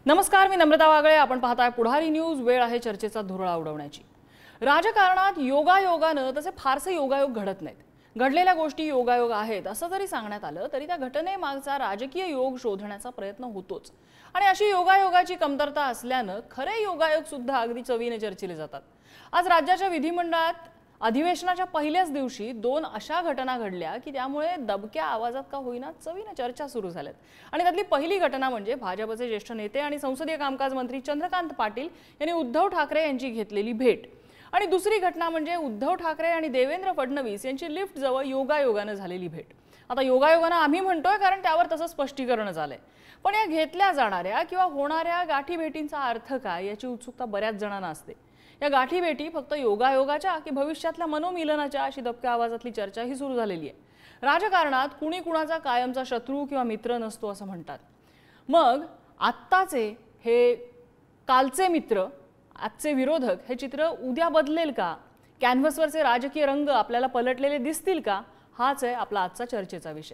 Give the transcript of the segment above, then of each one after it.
नमस्कार, मी नम्रता वागळे. आपण पाहताय पुढारी न्यूज. वेळ आहे चर्चेचा धुरळा उडवण्याची. राजकारणात योगायोगानं तसे फारसे योगायोग घडत नाहीत. घडलेल्या गोष्टी योगायोग आहेत असं जरी सांगण्यात आलं तरी त्या घटनेमागचा राजकीय योग शोधण्याचा प्रयत्न होतोच. आणि अशी योगायोगाची कमतरता असल्यानं खरे योगायोग सुद्धा अगदी चवीने चर्चिले जातात. आज राज्याच्या विधिमंडळात अधिवेशनाच्या पहिल्याच दिवशी दोन अशा घटना घडल्या की त्यामुळे दबक्या आवाजात का होईना चवीने चर्चा सुरू झाल्यात. आणि त्यातली पहिली घटना म्हणजे भाजपचे ज्येष्ठ नेते आणि संसदीय कामकाज मंत्री चंद्रकांत पाटील यांनी उद्धव ठाकरे यांची घेतलेली भेट. आणि दुसरी घटना म्हणजे उद्धव ठाकरे आणि देवेंद्र फडणवीस यांची लिफ्ट जवळ योगायोगाने झालेली भेट. आता योगायोगाने आम्ही म्हणतोय कारण त्यावर तसं स्पष्टीकरण झालंय. पण या घेतल्या जाणाऱ्या किंवा होणाऱ्या गाठी भेटींचा अर्थ काय याची उत्सुकता बऱ्याच जणांना असते. या गाठी भेटी फक्त योगायोगाच्या की भविष्यातल्या मनोमिलनाच्या अशी दबक्या आवाजातली चर्चा ही सुरू झालेली आहे. राजकारणात कुणी कुणाचा कायमचा शत्रू किंवा मित्र नसतो असं म्हणतात. मग आत्ताचे हे कालचे मित्र आजचे विरोधक हे चित्र उद्या बदलेल का? कॅनव्हसवरचे राजकीय रंग आपल्याला पलटलेले दिसतील का? हाच आहे आपला आजचा चर्चेचा विषय.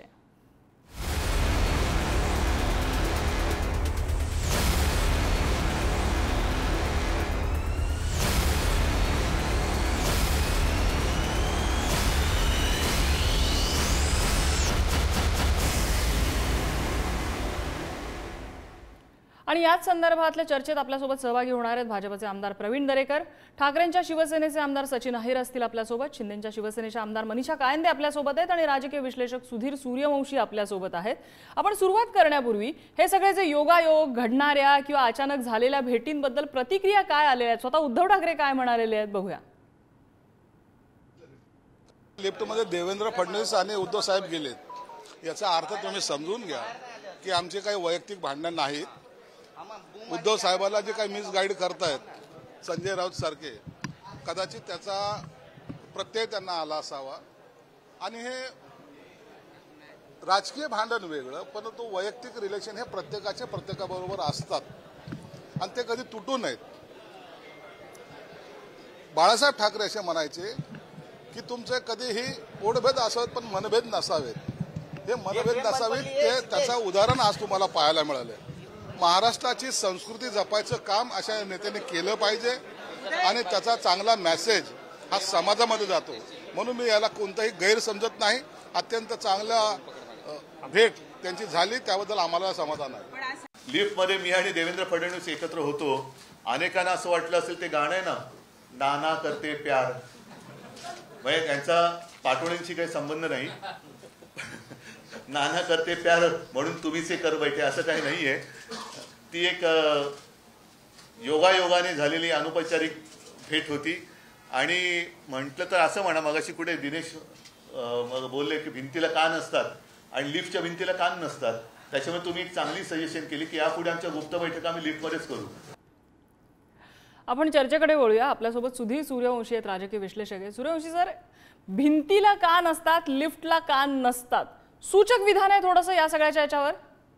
आणि याच संदर्भातल्या चर्चेत आपल्यासोबत सहभागी होणार आहेत भाजपचे आमदार प्रवीण दरेकर, ठाकरेंच्या शिवसेनेचे आमदार सचिन अहिर असतील आपल्यासोबत, शिंदेच्या शिवसेनेच्या आमदार मनीषा कायंदे आपल्यासोबत आहेत आणि राजकीय विश्लेषक सुधीर सूर्यवंशी आपल्यासोबत आहेत. आपण सुरुवात करण्यापूर्वी हे सगळे जे योगायोग घडणाऱ्या किंवा अचानक झालेल्या भेटींबद्दल प्रतिक्रिया काय आलेल्या आहेत, स्वतः उद्धव ठाकरे काय म्हणालेले आहेत बघूया. लिफ्टमध्ये देवेंद्र फडणवीस आणि उद्धव साहेब गेलेत याचा अर्थ तुम्ही समजून घ्या की आमचे काही वैयक्तिक भांडण नाहीत. उद्धव साहेबाला जे काही मिसगाईड करतायत संजय राऊत सारखे, कदाचित त्याचा प्रत्यय त्यांना आला असावा. आणि हे राजकीय भांडण वेगळं, परंतु वैयक्तिक रिलेशन हे प्रत्येकाबरोबर असतात आणि ते कधी तुटू नयेत. बाळासाहेब ठाकरे असे म्हणायचे की तुमचे कधीही पोटभेद असावेत पण मनभेद नसावेत. हे मनभेद नसावेत ते त्याचं उदाहरण आज तुम्हाला पाहायला मिळालं. महाराष्ट्राची संस्कृती जपायचं काम अशा नेत्याने केलं पाहिजे आणि त्याचा चांगला मेसेज हा समाजामध्ये जातो. म्हणून मी याला कोणताही गैर समजत नाही. अत्यंत चांगला भेट त्यांची झाली, त्याबद्दल आम्हाला समाधान आहे. लिफ्टमध्ये मी आणि देवेंद्र फडणवीस एकत्र होतो. अनेकांना असं वाटलं असेल ते गाणं आहे ना, नाना करते प्यार, म्हणजे त्यांचा पाटोळींशी काही संबंध नाही. नाना करते प्यार म्हणून तुम्हीच हे कर बैठे असं काही नाहीये. ती एक योगायोगाने झालेली अनौपचारिक भेट होती. आणि म्हटलं तर असं म्हणा, मगाशी कुठे दिनेश बोलले की भिंतीला कान असतात आणि लिफ्टच्या भिंतीला कान नसतात. त्याच्यामुळे तुम्ही एक चांगली सजेशन केली की यापुढे आमच्या गुप्त बैठका आम्ही लिफ्टमध्येच करू. आपण चर्चेकडे वळूया. आपल्यासोबत सुधीर सूर्यवंशी आहेत, राजकीय विश्लेषक आहेत. सूर्यवंशी सर, भिंतीला कान असतात, लिफ्टला कान नसतात, सूचक विधान आहे थोडंसं या सगळ्याच्या याच्यावर?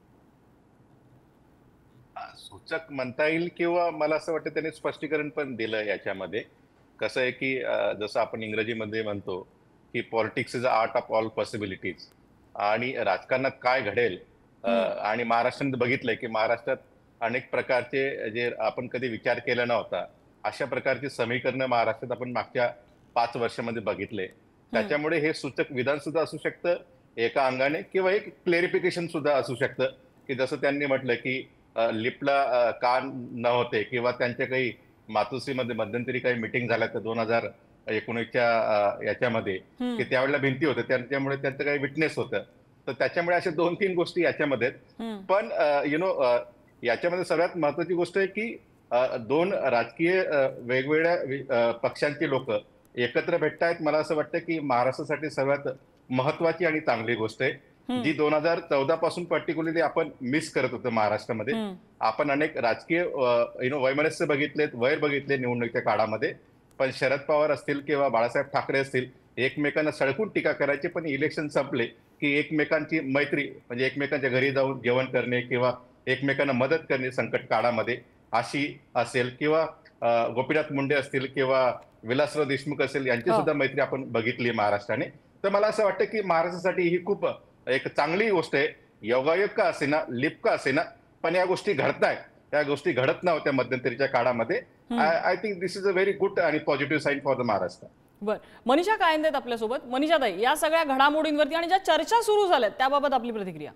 सूचक म्हणता येईल किंवा मला असं वाटतं त्यांनी स्पष्टीकरण पण दिलं. याच्यामध्ये कसं आहे की जसं आपण इंग्रजीमध्ये म्हणतो की politics is a art of all possibilities. आणि राजकारणात काय घडेल आणि महाराष्ट्रात बघितलंय की महाराष्ट्रात अनेक प्रकारचे जे आपण कधी विचार केला नव्हता अशा प्रकारची समीकरणं महाराष्ट्रात आपण मागच्या 5 वर्षामध्ये बघितले. त्याच्यामुळे हे सूचक विधान सुद्धा असू शकतं एका अंगाने, किंवा एक क्लेरिफिकेशन सुद्धा असू शकतं की जसं त्यांनी म्हटलं की लिफ्टला कान न होते किंवा त्यांच्या काही मातोश्रीमध्ये मध्यंतरी काही मिटिंग झाल्या तर 2019च्या याच्यामध्ये की त्यावेळेला भिंती होत्या, त्याच्यामुळे त्यांचं काही विटनेस होतं. तर त्याच्यामुळे अशा 2-3 गोष्टी याच्यामध्ये. पण याच्यामध्ये सगळ्यात महत्वाची गोष्ट आहे की 2 राजकीय वेगवेगळ्या पक्षांची लोक एकत्र भेटतायत. मला असं वाटतं की महाराष्ट्रासाठी सर्वात महत्वाची आणि चांगली गोष्ट आहे जी 2014 पासून पर्टिक्युलरली आपण मिस करत होतो महाराष्ट्रामध्ये. आपण अनेक राजकीय वैमनस्य बघितलेत, वैर बघितले निवडणुकीच्या काळामध्ये, पण शरद पवार असतील किंवा बाळासाहेब ठाकरे असतील एकमेकांना सळकून टीका करायची, पण इलेक्शन संपले की एकमेकांची मैत्री म्हणजे एकमेकांच्या घरी जाऊन जेवण करणे किंवा एकमेकांना मदत करणे संकट काळामध्ये अशी असेल, किंवा गोपीनाथ मुंडे असतील किंवा विलासराव देशमुख असेल यांची सुद्धा मैत्री आपण बघितली महाराष्ट्राने. तर मला असं वाटतं की महाराष्ट्रासाठी ही खूप एक चांगली गोष्ट आहे. योगायोग का असेना, लिफ्ट का असेना, पण या गोष्टी घडतायत या गोष्टी घडत नव्हत्या मध्यंतरीच्या काळामध्ये. I think this is a very good आणि positive sign for the Maharashtra. बरं, मनीषा कायंदे आपल्यासोबत. मनीषाताई, या सगळ्या घडामोडींवरती आणि ज्या चर्चा सुरू झाल्यात त्याबाबत आपली प्रतिक्रिया.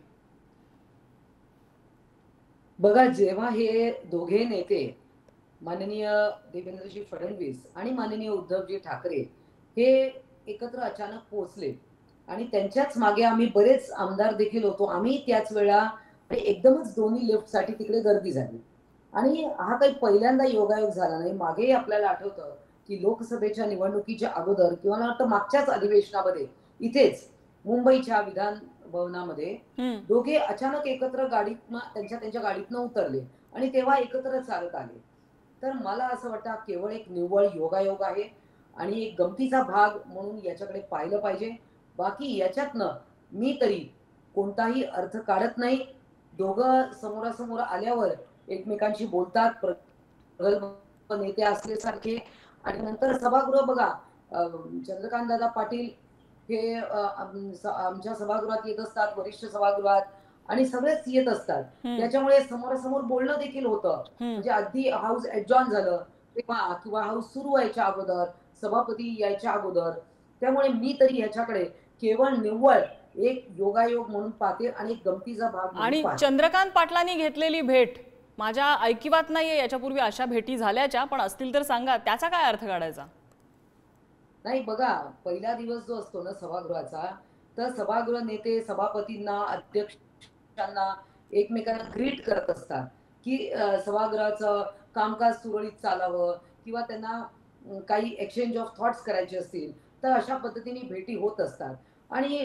बघा, जेव्हा हे दोघे नेते माननीय देवेंद्रजी फडणवीस आणि माननीय उद्धवजी ठाकरे हे एकत्र अचानक पोहोचले आणि त्यांच्याच मागे आम्ही बरेच आमदार देखील होतो, आम्ही त्याच वेळा एकदमच दोन्ही लिफ्टसाठी तिकडे गर्दी झाली. आणि हा काही पहिल्यांदा योगायोग झाला नाही. मागेही आपल्याला आठवतं की लोकसभेच्या निवडणुकीच्या अगोदर किंवा मला वाटतं मागच्याच अधिवेशनामध्ये इथेच मुंबईच्या विधान भवनामध्ये दोघे अचानक एकत्र गाडीतनं त्यांच्या गाडीतनं उतरले आणि तेव्हा एकत्र चालत आले. तर मला असं वाटतं केवळ एक निव्वळ योगायोग आहे आणि एक गमतीचा भाग म्हणून याच्याकडे पाहिलं पाहिजे. बाकी याच्यातनं मी तरी कोणताही अर्थ काढत नाही. दोघं समोरासमोर आल्यावर एकमेकांशी बोलतात, प्रगल्भ नेते असल्यासारखे. आणि नंतर सभागृह बघा, चंद्रकांत दादा पाटील हे आमच्या सभागृहात येत असतात, वरिष्ठ सभागृहात, आणि सगळेच येत असतात. त्याच्यामुळे समोरासमोर बोलणं देखील होतं. म्हणजे अगदी हाऊस एडजॉर्न झालं तेव्हा किंवा हाऊस सुरू व्हायच्या अगोदर, सभापती यायच्या अगोदर. त्यामुळे मी तरी ह्याच्याकडे केवळ निव्वळ एक योगायोग म्हणून पाहते आणि एक गमतीचा भाग. आणि चंद्रकांत पाटलांनी घेतलेली भेट माझ्या ऐकिवात नाहीये, याच्यापूर्वी अशा भेटी झाल्याच्या, पण असतील तर सांगा, त्याचा काय अर्थ काढायचा? नाही, बघा, पहिला दिवस जो असतो ना सभागृहाचा, तर सभागृह नेते सभापतींना, अध्यक्षांना एकमेकांना ग्रीट करत असतात की सभागृहाचं कामकाज सुरळीत चालावं किंवा त्यांना काही एक्सचेंज ऑफ थॉट्स करायचे असतील तर अशा पद्धतीने भेटी होत असतात. आणि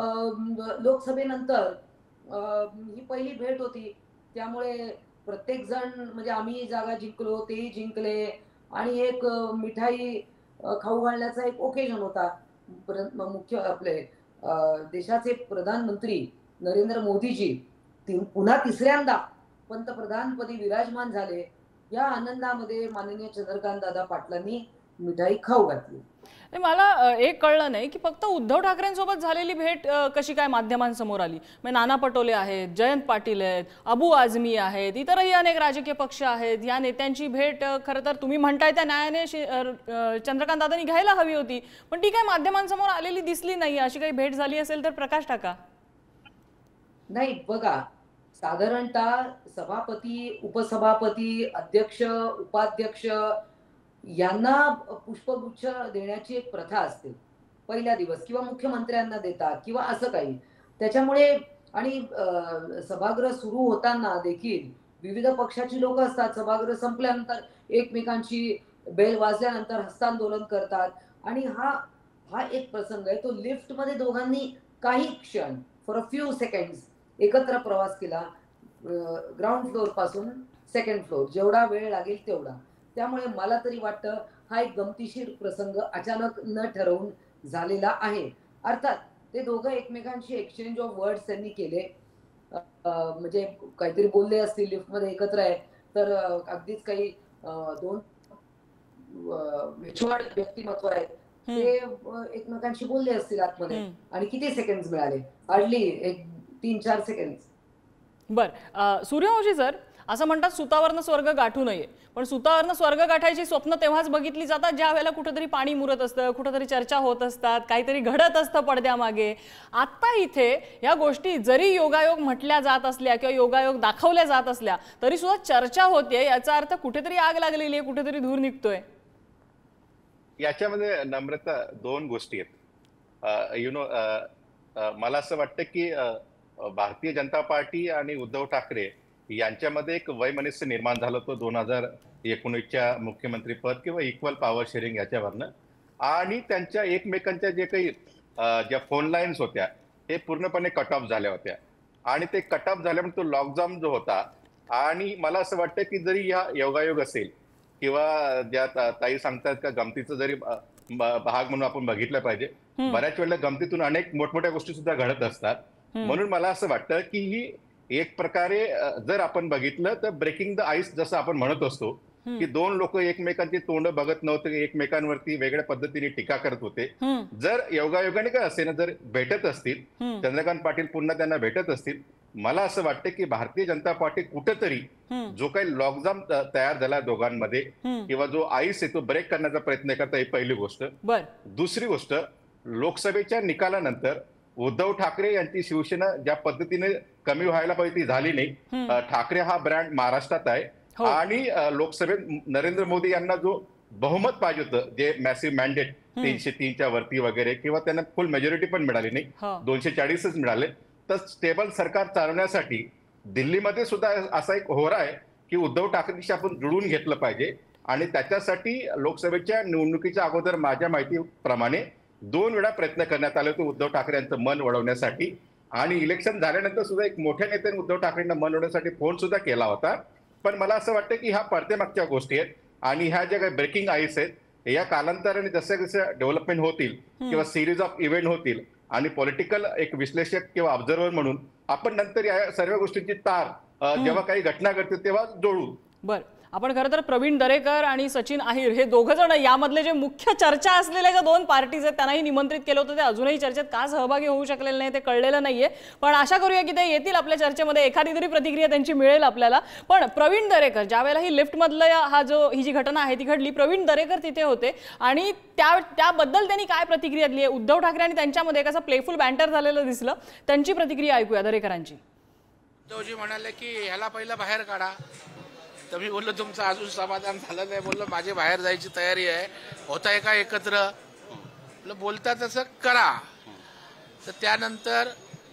लोकसभेनंतर ही पहिली भेट होती, त्यामुळे प्रत्येक जण म्हणजे आम्ही जागा जिंकलो, तेही जिंकले आणि एक मिठाई खाऊ घालण्याचा एक ओकेजन होता. मुख्य आपले देशाचे प्रधानमंत्री नरेंद्र मोदीजी पुन्हा तिसऱ्यांदा पंतप्रधानपदी विराजमान झाले. या आनंदामध्ये माननीय चंद्रकांत दादा पाटलांनी मिठाई खाऊ घातली. मला एक कळलं नाही की फक्त उद्धव ठाकरेंसोबत झालेली भेट कशी काय माध्यमांसमोर आली? म्हणजे नाना पटोले आहेत, जयंत पाटील आहेत, अबू आझमी आहेत, इतरही अनेक राजकीय पक्ष आहेत. या नेत्यांची भेट खरं तर तुम्ही म्हणताय त्या न्यायाने चंद्रकांत दादांनी घ्यायला हवी होती, पण ती काय माध्यमांसमोर आलेली दिसली नाही. अशी काही भेट झाली असेल तर प्रकाश टाका. नाही, बघा, साधारणतः सभापती, उपसभापती, अध्यक्ष, उपाध्यक्ष यांना पुष्पगुच्छ देण्याची एक प्रथा असते पहिल्या दिवस, किंवा मुख्यमंत्र्यांना देतात किंवा असं काही. त्याच्यामुळे आणि सभागृह सुरू होताना देखील विविध पक्षाची लोक असतात. सभागृह संपल्यानंतर एकमेकांची बेल वाजल्यानंतर हस्तांदोलन करतात. आणि हा एक प्रसंग आहे. तो लिफ्टमध्ये दोघांनी काही क्षण, फॉर अ फ्यू सेकंड्स एकत्र प्रवास केला, ग्राउंड फ्लोअर पासून सेकंड फ्लोअर, जेवढा वेळ लागेल तेवढा. त्यामुळे मला तरी वाटतं हा एक गमतीशीर प्रसंग अचानक न ठरवून झालेला आहे. अर्थात ते दोघं एकमेकांशी एक्सचेंज ऑफ वर्ड्स त्यांनी केले, म्हणजे काहीतरी बोलले असतील, लिफ्टमध्ये एकत्र आहे तर अगदीच काही दोन विश्वाड व्यक्तिमत्व आहेत ते एकमेकांशी बोलले असतील आतमध्ये. आणि किती सेकंड मिळाले? हार्डली एक 3-4 सेकंड. बर, सूर्यवंशी सर, असं म्हणतात सुतावरनं स्वर्ग गाठू नये, पण सुतावरनं स्वर्ग गाठायची स्वप्न तेव्हाच बघितली जातात ज्या वेळेला कुठेतरी पाणी मुरत असतं, कुठेतरी चर्चा होत असतात, काहीतरी घडत असतं पडद्यामागे. आता इथे या गोष्टी जरी योगायोग म्हटल्या जात असल्या किंवा योगायोग दाखवल्या जात असल्या तरी सुद्धा चर्चा होते. याचा अर्थ कुठेतरी आग लागलेली आहे, कुठेतरी धूर निघतोय. याच्यामध्ये नम्रता दोन गोष्टी आहेत. मला असं वाटतं की भारतीय जनता पार्टी आणि उद्धव ठाकरे यांच्यामध्ये एक वैमनस्य निर्माण झालं होतं 2019च्या मुख्यमंत्री पद किंवा इक्वल पॉवर शेअरिंग याच्यावरनं. आणि त्यांच्या एकमेकांच्या जे काही ज्या फोन लाईन्स होत्या हे पूर्णपणे कट ऑफ झाल्या होत्या. आणि ते कट ऑफ झाल्यामुळे तो लॉकडाऊन जो होता, आणि मला असं वाटतं की जरी हा योगायोग असेल किंवा ज्या ताई सांगतात का गमतीचं जरी भाग म्हणून आपण बघितलं पाहिजे, बऱ्याच वेळेला गमतीतून अनेक मोठमोठ्या गोष्टी सुद्धा घडत असतात. म्हणून मला असं वाटतं की ही एक प्रकारे जर आपण बघितलं तर ब्रेकिंग द आईस जसं आपण म्हणत असतो की दोन लोक एकमेकांची तोंड बघत नव्हते, एकमेकांवरती वेगळ्या पद्धतीने टीका करत होते. जर योगायोगाने काय असे ना, जर भेटत असतील, चंद्रकांत पाटील पुन्हा त्यांना भेटत असतील, मला असं वाटतं की भारतीय जनता पार्टी कुठेतरी जो काही लॉकजाम तयार झाला दोघांमध्ये किंवा जो आईस आहे तो ब्रेक करण्याचा प्रयत्न करता, ही पहिली गोष्ट. दुसरी गोष्ट, लोकसभेच्या निकालानंतर उद्धव ठाकरे यांची शिवसेना ज्या पद्धतीने कमी व्हायला पाहिजे ती झाली नाही. ठाकरे हा ब्रँड महाराष्ट्रात आहे आणि लोकसभेत नरेंद्र मोदी यांना जो बहुमत पाहिजे होतं, जे मॅसिव्ह मॅन्डेट 303च्या वरती वगैरे, किंवा त्यांना फुल मेजॉरिटी पण मिळाली नाही, 240च मिळाले. तर स्टेबल सरकार चालवण्यासाठी दिल्लीमध्ये सुद्धा असा एक होरा आहे की उद्धव ठाकरेंशी आपण जुळून घेतलं पाहिजे. आणि त्याच्यासाठी लोकसभेच्या निवडणुकीच्या अगोदर माझ्या माहितीप्रमाणे 2 वेळा प्रयत्न करण्यात आले होते उद्धव ठाकरे यांचं मन वळवण्यासाठी. आणि इलेक्शन झाल्यानंतर सुद्धा एक मोठ्या नेत्याने उद्धव ठाकरेंना मन वळवण्यासाठी फोन सुद्धा केला होता. पण मला असं वाटतं की ह्या पडद्यामागच्या गोष्टी आहेत आणि ह्या ज्या काही ब्रेकिंग आईस आहेत या कालांतराने जसे जसे डेव्हलपमेंट होतील किंवा सिरीज ऑफ इव्हेंट होतील आणि पॉलिटिकल एक विश्लेषक किंवा ऑब्झर्व्हर म्हणून आपण नंतर या सर्व गोष्टींची तार जेव्हा काही घटना घडतील तेव्हा जोडू. बरं, आपण खरं तर प्रवीण दरेकर आणि सचिन अहिर हे दोघं जण यामधले जे मुख्य चर्चा असलेल्या ज्या 2 पार्टीज आहेत त्यांनाही निमंत्रित केलं होतं. ते अजूनही चर्चेत का सहभागी होऊ शकलेले नाही ते कळलेलं नाहीये. पण आशा करूया की ते येतील आपल्या चर्चेमध्ये, एखादी तरी प्रतिक्रिया त्यांची मिळेल आपल्याला. पण प्रवीण दरेकर, ज्यावेळेला ही लिफ्टमधलं ही जी घटना आहे ती घडली, प्रवीण दरेकर तिथे होते आणि त्याबद्दल त्यांनी काय प्रतिक्रिया दिली आहे. उद्धव ठाकरे आणि त्यांच्यामध्ये एक असं प्लेफुल बॅन्टर झालेलं दिसलं. त्यांची प्रतिक्रिया ऐकूया दरेकरांची. उद्धवजी म्हणाले की ह्याला पहिलं बाहेर काढा. तर मी बोललो तुमचं अजून समाधान झालं नाही. बोललो माझी बाहेर जायची तयारी आहे, होताय का एकत्र. बोलता तसं करा. तर त्यानंतर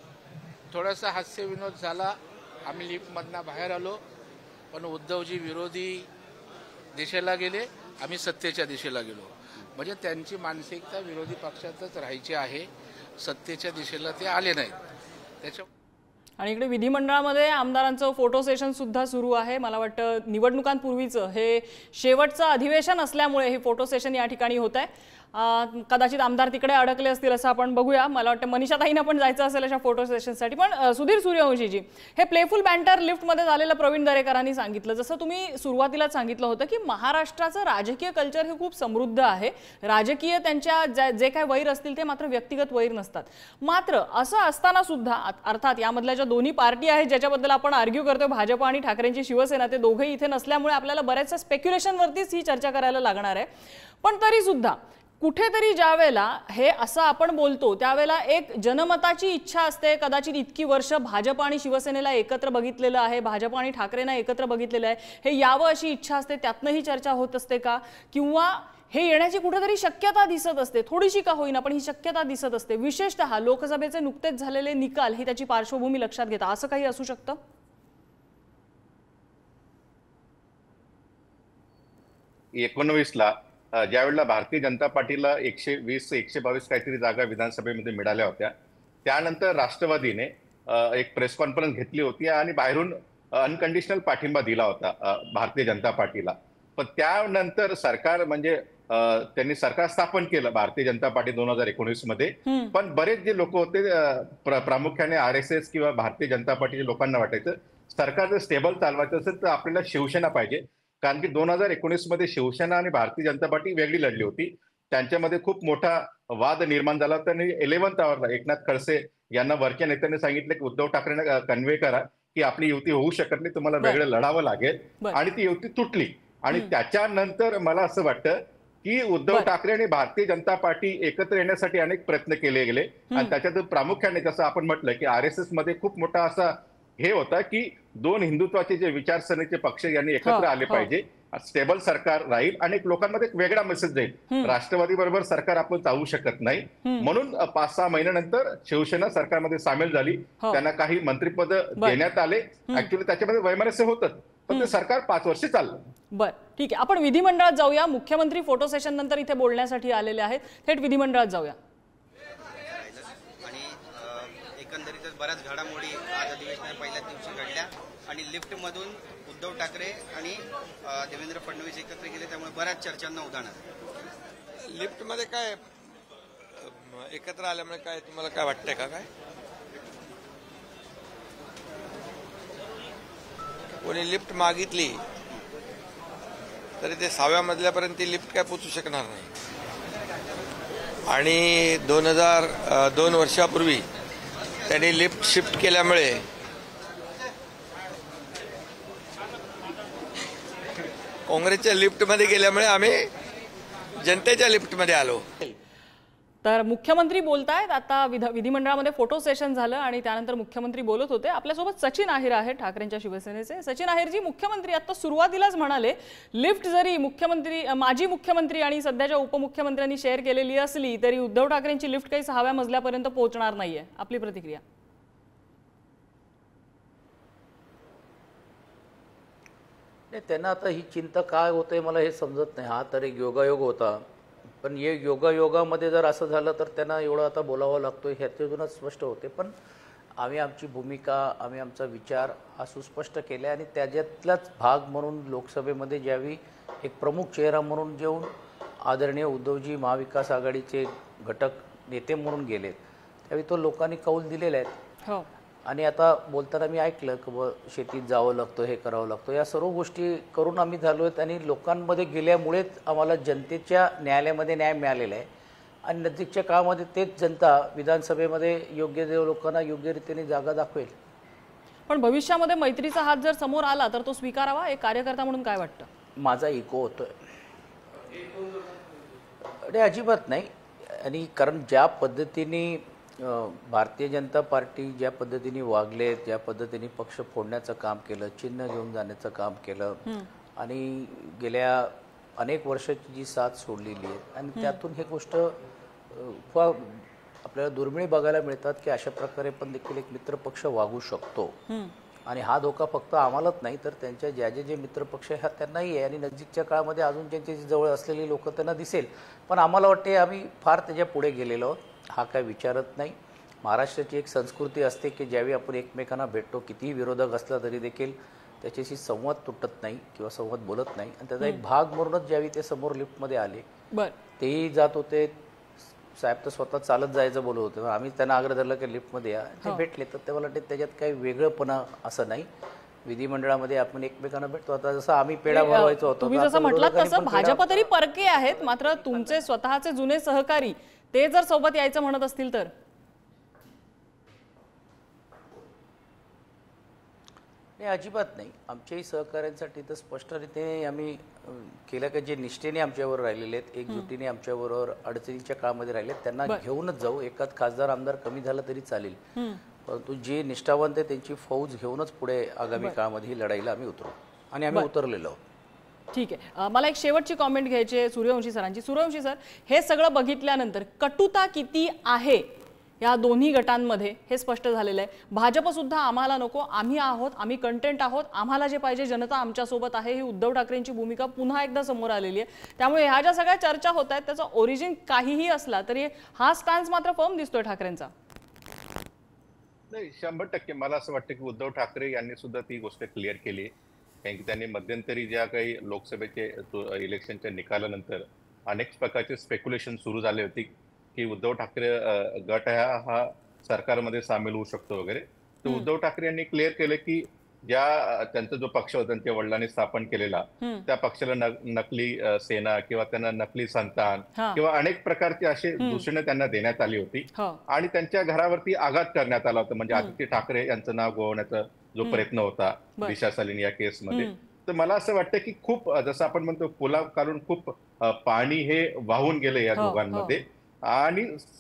थोडासा हास्य विनोद झाला. आम्ही लिफ्टमधनं बाहेर आलो, पण उद्धवजी विरोधी दिशेला गेले, आम्ही सत्तेच्या दिशेला गेलो. म्हणजे त्यांची मानसिकता विरोधी पक्षातच राहायची आहे, सत्तेच्या दिशेला ते आले नाहीत. त्याच्या आणि इकडे विधिमंडळामध्ये आमदारांचं फोटो सेशन सुद्धा सुरू आहे. मला वाटतं निवडणुकांपूर्वीचं हे शेवटचं अधिवेशन असल्यामुळे हे फोटो सेशन या ठिकाणी होत आहे. कदाचित आमदार तिकडे अडकले असतील असं आपण बघूया. मला वाटतं मनीषाताईंना पण जायचं असेल अशा फोटो सेशनसाठी. पण सुधीर सूर्यवंशीजी, हे प्लेफुल बँटर लिफ्टमध्ये झालेलं प्रवीण दरेकरांनी सांगितलं, जसं तुम्ही सुरुवातीलाच सांगितलं होतं की महाराष्ट्राचं राजकीय कल्चर हे खूप समृद्ध आहे. राजकीय त्यांच्या जे काही वैर असतील ते मात्र व्यक्तिगत वैर नसतात. मात्र असं असताना सुद्धा अर्थात यामधल्या ज्या दोन्ही पार्टी आहेत ज्याच्याबद्दल आपण आर्ग्यू करतोय, भाजप आणि ठाकरेंची शिवसेना, ते दोघेही इथे नसल्यामुळे आपल्याला बऱ्याचशा स्पेक्युलेशनवरतीच ही चर्चा करायला लागणार आहे. पण तरी सुद्धा कुठेतरी ज्यावेळेला हे असं आपण बोलतो त्यावेळेला एक जनमताची इच्छा असते. कदाचित इतकी वर्ष भाजप आणि शिवसेनेला एकत्र बघितलेलं आहे, भाजप आणि ठाकरेंना एकत्र बघितलेलं आहे, हे यावं अशी इच्छा असते. त्यातनं ही चर्चा होत असते का, किंवा हे येण्याची कुठेतरी शक्यता दिसत असते, थोडीशी का होईना पण ही शक्यता दिसत असते. विशेषतः लोकसभेचे नुकतेच झालेले निकाल ही त्याची पार्श्वभूमी लक्षात घेता असं काही असू शकतं. 19 ज्यावेळेला भारतीय जनता पार्टीला 120-122 काहीतरी जागा विधानसभेमध्ये मिळाल्या होत्या, त्यानंतर राष्ट्रवादीने एक प्रेस कॉन्फरन्स घेतली होती आणि बाहेरून अनकंडिशनल पाठिंबा दिला होता भारतीय जनता पार्टीला. पण त्यानंतर सरकार म्हणजे त्यांनी सरकार स्थापन केलं भारतीय जनता पार्टी 2019 मध्ये. पण बरेच जे लोक होते प्रामुख्याने RSS किंवा भारतीय जनता पार्टीच्या लोकांना वाटायचं सरकार जर स्टेबल चालवायचं असेल तर आपल्याला शिवसेना पाहिजे. कारण की 2019 मध्ये शिवसेना आणि भारतीय जनता पार्टी वेगळी लढली होती. त्यांच्यामध्ये खूप मोठा वाद निर्माण झाला होता आणि 11th आवरला एकनाथ खडसे यांना वरच्या नेत्यांनी सांगितलं की उद्धव ठाकरेंना कन्व्हे करा की आपली युती होऊ शकत नाही, तुम्हाला वेगळं लढावं लागेल. आणि ती युती तुटली. आणि त्याच्यानंतर मला असं वाटतं की उद्धव ठाकरे आणि भारतीय जनता पार्टी एकत्र येण्यासाठी अनेक प्रयत्न केले गेले. आणि त्याच्यात प्रामुख्याने जसं आपण म्हटलं की RSS मध्ये खूप मोठा असा हे होता की 2 हिंदुत्वाचे जे विचारसरणीचे पक्ष यांनी एकत्र आले पाहिजे, स्टेबल सरकार राहील आणि लोकांमध्ये एक वेगळा मेसेज जाईल. राष्ट्रवादी बरोबर सरकार आपण चालवू शकत नाही. म्हणून 5-6 महिन्यानंतर शिवसेना सरकारमध्ये सामील झाली. त्यांना काही मंत्रिपद देण्यात आले. ऍक्च्युअली त्याच्यामध्ये वैमनस्य होतं, पण ते सरकार 5 वर्ष चाललं. बरं, ठीक आहे. आपण विधिमंडळात जाऊया. मुख्यमंत्री फोटो सेशन नंतर इथे बोलण्यासाठी आलेले आहेत. थेट विधिमंडळात जाऊया. एकंदरीतच बऱ्याच घडामोडी आज अधिवेशनाच्या पहिल्याच दिवशी घडल्या आणि लिफ्टमधून उद्धव ठाकरे आणि देवेंद्र फडणवीस एकत्र गेले, त्यामुळे बऱ्याच चर्चांना उधाण आलं. लिफ्टमध्ये काय एकत्र आल्यामुळे काय तुम्हाला काय वाटतंय का, काय कोणी लिफ्ट मागितली तरी ते 6व्या मजल्यापर्यंत ती लिफ्ट काय पोचू शकणार नाही. आणि 2 वर्षापूर्वी त्यांनी लिफ्ट शिफ्ट केल्यामुळे काँग्रेसच्या लिफ्टमध्ये गेल्यामुळे आम्ही जनतेच्या लिफ्टमध्ये आलो. तर मुख्यमंत्री बोलतायत. आता विधिमंडळामध्ये फोटो सेशन झालं आणि त्यानंतर मुख्यमंत्री बोलत होते. आपल्यासोबत सचिन आहेर आहेत ठाकरेंच्या शिवसेनेचे. सचिन आहेरजी, मुख्यमंत्री आता सुरुवातीलाच म्हणाले लिफ्ट जरी माजी मुख्यमंत्री आणि सध्याच्या उपमुख्यमंत्र्यांनी शेअर केलेली असली तरी उद्धव ठाकरेंची लिफ्ट काही 6व्या मजल्यापर्यंत पोहोचणार नाहीये. आपली प्रतिक्रिया? त्यांना आता ही चिंता काय होते मला हे समजत नाही. हा तर एक योगायोग होता, पण हे योगायोगामध्ये जर असं झालं तर त्यांना एवढं आता बोलावं लागतो ह्याच्यातूनच स्पष्ट होते. पण आम्ही आमची भूमिका, आम्ही आमचा विचार हा सुस्पष्ट केला आणि त्याच्यातलाच भाग म्हणून लोकसभेमध्ये ज्यावेळी एक प्रमुख चेहरा म्हणून जेवून आदरणीय उद्धवजी महाविकास आघाडीचे घटक नेते म्हणून गेलेत त्यावेळी तो लोकांनी कौल दिलेला आहे. हो. आणि आता बोलताना मी ऐकलं की शेतीत जावं लागतं, हे करावं लागतं, या सर्व गोष्टी करून आम्ही झालो आहेत आणि लोकांमध्ये गेल्यामुळेच आम्हाला जनतेच्या न्यायालयामध्ये न्याय मिळालेला आहे. आणि नजीकच्या काळामध्ये तेच जनता विधानसभेमध्ये योग्य लोकांना योग्य रीतीने जागा दाखवेल. पण भविष्यामध्ये मैत्रीचा हात जर समोर आला तर तो स्वीकारावा, एक कार्यकर्ता म्हणून काय वाटतं? माझा इको होतोय अजिबात नाही. आणि कारण ज्या पद्धतीने भारतीय जनता पार्टी ज्या पद्धतीने वागले, ज्या पद्धतीने पक्ष फोडण्याचं काम केलं, चिन्ह घेऊन जाण्याचं काम केलं आणि गेल्या अनेक वर्षाची जी साथ सोडलेली आहे आणि त्यातून हे गोष्ट आपल्याला दुर्मिळ बघायला मिळतात की अशा प्रकारे पण देखील एक मित्रपक्ष वागू शकतो. आणि हा धोका फक्त आम्हालाच नाही तर त्यांच्या ज्या जे मित्रपक्ष ह्या त्यांनाही आहे आणि नजीकच्या काळामध्ये अजून त्यांच्या जवळ असलेली लोक त्यांना दिसेल. पण आम्हाला वाटते आम्ही फार त्याच्या पुढे गेलेलो आहोत, हा काय विचारत नाही. महाराष्ट्राची एक संस्कृती असते की ज्यावेळी आपण एकमेकांना भेटतो, कितीही विरोधक असला तरी देखील त्याच्याशी संवाद तुटत नाही किंवा संवाद बोलत नाही. आणि त्याचा एक भाग म्हणूनच ज्यावेळी ते समोर लिफ्टमध्ये आले तेही जात होते, साहेब तर स्वतः चालत जायचं बोलत होते, आम्ही त्यांना आग्रह धरला की लिफ्टमध्ये या, ते भेटले. तर ते मला वाटते त्याच्यात काही वेगळंपणा असं नाही. विधिमंडळामध्ये आपण एकमेकांना भेटतो. आता जसं आम्ही पेढा भरवायचो होतो, तुम्ही जसं म्हटलं तसं भाजप तरी परके आहेत, मात्र तुमचे स्वतःचे जुने सहकारी ते जर सोबत यायचं म्हणत असतील तर? नाही, अजिबात नाही. आमच्याही सहकाऱ्यांसाठी तर स्पष्टरीतीने आम्ही केलं की जे निष्ठेने आमच्यावर राहिलेले आहेत, एकजुटीने आमच्याबरोबर अडचणीच्या काळामध्ये राहिले त्यांना घेऊनच जाऊ. एकाच खासदार आमदार कमी झाला तरी चालेल, परंतु जे निष्ठावंत आहे त्यांची फौज घेऊनच पुढे आगामी काळामध्ये ही लढाईला आम्ही उतरू आणि आम्ही उतरलेलो आहोत. ठीक आहे. मला एक शेवटची कॉमेंट घ्यायची आहे सूर्यवंशी सरांची. सूर्यवंशी सर, हे सगळं बघितल्यानंतर कटुता किती आहे या दोन्ही गटांमध्ये हे स्पष्ट झालेलं आहे. भाजप सुद्धा आम्हाला नको, आम्ही आहोत, आम्ही कंटेंट आहोत, आम्हाला जे पाहिजे जनता आमच्यासोबत आहे, ही उद्धव ठाकरेंची भूमिका पुन्हा एकदा समोर आलेली आहे. त्यामुळे ह्या ज्या सगळ्या चर्चा होत आहेत त्याचा ओरिजिन काहीही असला तरी हा स्टॅन्स मात्र फर्म दिसतोय ठाकरेंचा. नाही, 100% मला असं वाटतं की उद्धव ठाकरे यांनी सुद्धा ती गोष्ट क्लिअर केली. कारण की त्यांनी मध्यंतरी ज्या काही लोकसभेचे इलेक्शनच्या निकालानंतर अनेक प्रकारचे स्पेक्युलेशन सुरू झाले होते की उद्धव ठाकरे गट हा सरकारमध्ये सामील होऊ शकतो वगैरे. तर उद्धव ठाकरे यांनी क्लिअर केलं की ज्या त्यांचा जो पक्ष होता त्यांच्या वडिलांनी स्थापन केलेला त्या पक्षाला नकली सेना किंवा त्यांना नकली संतान किंवा अनेक प्रकारची अशी दूषणे त्यांना देण्यात आली होती आणि त्यांच्या घरावरती आघात करण्यात आला होता. म्हणजे आदित्य ठाकरे यांचं नाव गोवण्याचा जो प्रयत्न होता दिशा सालीन या केसमध्ये. तर मला असं वाटतं की खूप जसं आपण म्हणतो पुलाकारून खूप पाणी हे वाहून गेले या दोघांमध्ये. आणि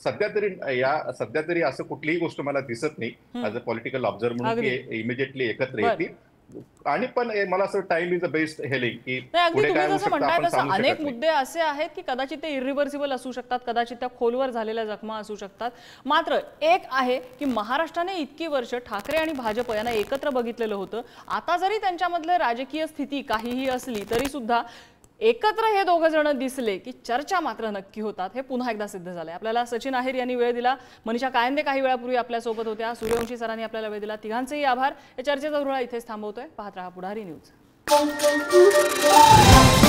सध्या तरी असं कुठलीही गोष्ट मला दिसत नाही ऍज अ पॉलिटिकल ऑब्झर्व्हर म्हणून की इमिजिएटली एकत्र येतील. आणि पण मला असं time is the best healing की पुढे काय होऊ शकतं आपण सांगू शकत नाही. अनेक मुद्दे असे आहेत की कदाचित ते इरिव्हर्सिबल असू शकतात, कदाचित त्या खोलवर झालेल्या जखमा असू शकतात. मात्र एक आहे की महाराष्ट्राने इतकी वर्ष ठाकरे आणि भाजप यांना एकत्र बघितलेलं होतं. आता जरी त्यांच्यामधले राजकीय स्थिती काहीही असली तरी सुद्धा एकत्र हे दोघं जण दिसले की चर्चा मात्र नक्की होतात, हे पुन्हा एकदा सिद्ध झालंय. आपल्याला सचिन आहेर यांनी वेळ दिला, मनीषा कायंदे काही वेळापूर्वी आपल्या सोबत होत्या, सूर्यवंशी सरांनी आपल्याला वेळ दिला. तिघांचेही आभार. या चर्चेचा धुळा इथेच थांबवतोय. पाहत रहा पुढारी न्यूज.